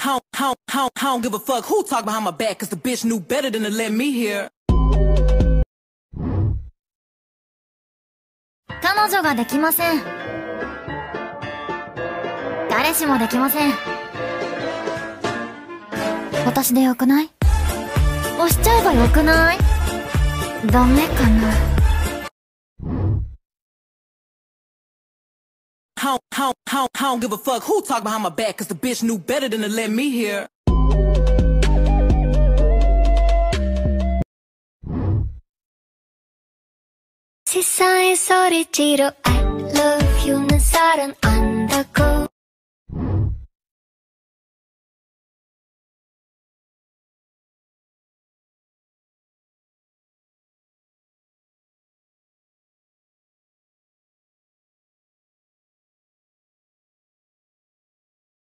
I don't give a fuck who talk behind my back, cause the bitch knew better than to let me hear. 彼女ができません。誰しもできません。私でよくない？押しちゃえばよくない？ダメかな。 I don't give a fuck who talk behind my back, cause the bitch knew better than to let me hear. 세상에 소리 지르 I love you는 사랑 안다고